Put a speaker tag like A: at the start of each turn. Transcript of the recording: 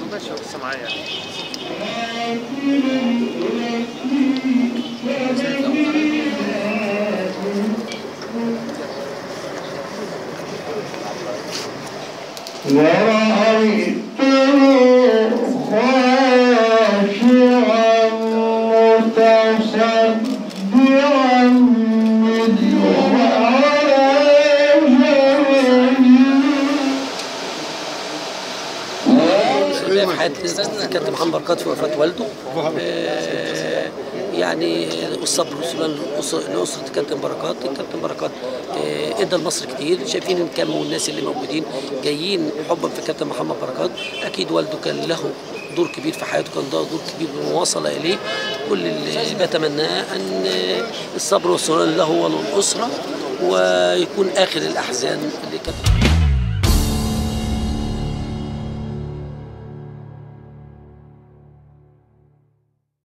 A: ماشي لسه معايا.
B: ورأيته خاشعا متصدعا من
C: في حياة الكابتن محمد بركات في وفاة والده. يعني الصبر والسلام لأسرة الكابتن بركات. الكابتن بركات ادى لمصر كتير، شايفين ان كم الناس اللي موجودين جايين حبا في الكابتن محمد بركات. اكيد والده كان له دور كبير في حياته، كان له دور كبير ووصل اليه. كل اللي بتمناه ان الصبر والسلام له وللأسرة، ويكون اخر الاحزان اللي كانت